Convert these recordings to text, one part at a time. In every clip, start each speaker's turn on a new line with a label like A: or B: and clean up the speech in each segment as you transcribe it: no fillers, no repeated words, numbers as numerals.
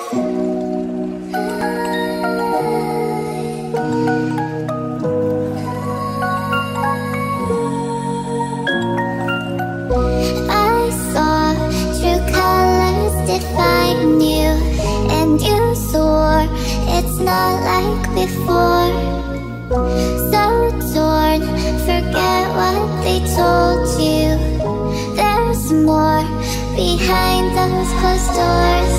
A: I saw true colors define you, and you swore it's not like before. So torn, forget what they told you. There's more behind those closed doors.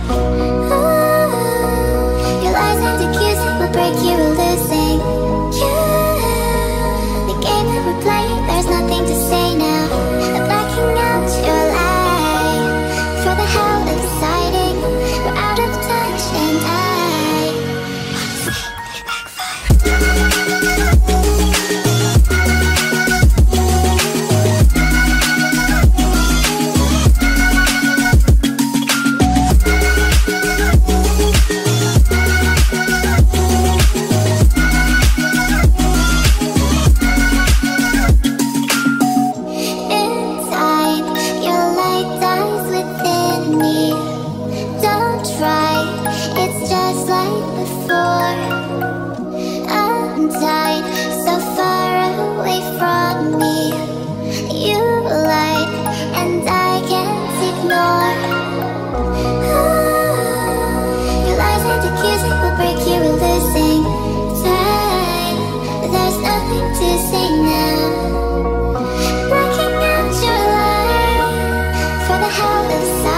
A: Your lies and accusing will break you or losing you. The game that we're playing, there's nothing to say now. I'm blacking out your light for the hell exciting. We're out of touch and I it's just like before. I'm tied, so far away from me. You lied, and I can't ignore. Your lies and accusing will break you or losing time. There's nothing to say now. Breaking out your light for the hell of